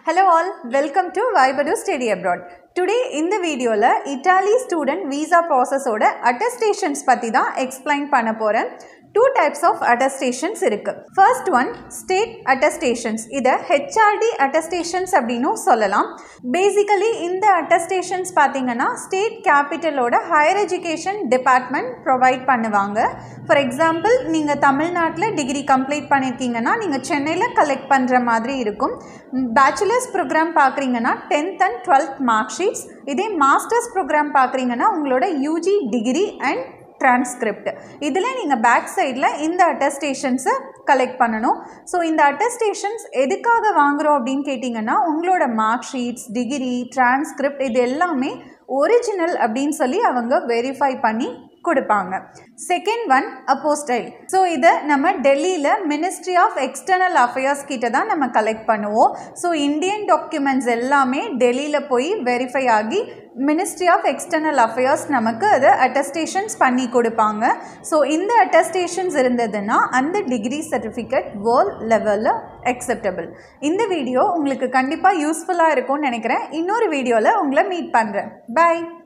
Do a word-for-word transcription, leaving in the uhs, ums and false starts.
Hello all, welcome to Vibadu Study Abroad. Today in the video la Italy student visa process oda attestations பத்தி தான் explain பண்ண போறேன். Two types of attestations இருக்கு. First one state attestations. இத H R D attestations அப்படினு சொல்லலாம். Basically இந்த attestations பாத்தீங்கன்னா state capital ஓட higher education department provide பண்ணுவாங்க. For example நீங்க தமிழ்நாட்டுல டிகிரி கம்ப்ளீட் பண்ணிருக்கீங்கன்னா நீங்க சென்னையில கலெக்ட் பண்ற மாதிரி இருக்கும். Bachelor's program பார்க்கறீங்கன்னா tenth and twelfth mark sheets. இதே masters program பார்க்கறீங்கன்னா உங்களோட U G degree and transcript. இதில் நீங்கள் பேக் சைடில் இந்த அட்டஸ்டேஷன்ஸை கலெக்ட் பண்ணணும். ஸோ இந்த அட்டஸ்டேஷன்ஸ் எதுக்காக வாங்குகிறோம் அப்படின்னு கேட்டிங்கன்னா உங்களோட மார்க் ஷீட்ஸ், டிகிரி, டிரான்ஸ்கிரிப்ட் இது எல்லாமே ஒரிஜினல் அப்படின்னு சொல்லி அவங்க வெரிஃபை பண்ணி கொடுப்பாங்க. Second one அப்போஸ்டைல். ஸோ இதை நம்ம டெல்லியில் மினிஸ்ட்ரி ஆஃப் எக்ஸ்டர்னல் அஃபேர்ஸ் கிட்ட தான் நம்ம கலெக்ட் பண்ணுவோம். ஸோ இந்தியன் டாக்குமெண்ட்ஸ் எல்லாமே டெல்லியில் போய் வெரிஃபை ஆகி மினிஸ்ட்ரி ஆஃப் எக்ஸ்டர்னல் அஃபேர்ஸ் நமக்கு அதை அட்டஸ்டேஷன்ஸ் பண்ணி கொடுப்பாங்க. ஸோ இந்த அட்டஸ்டேஷன்ஸ் இருந்ததுன்னா அந்த டிகிரி சர்டிஃபிகேட் வேர்ல்ட் லெவலில் அக்செப்டபிள். இந்த வீடியோ உங்களுக்கு கண்டிப்பாக யூஸ்ஃபுல்லாக இருக்கும்னு நினைக்கிறேன். இன்னொரு வீடியோவில் உங்களை மீட் பண்ணுறேன். பை.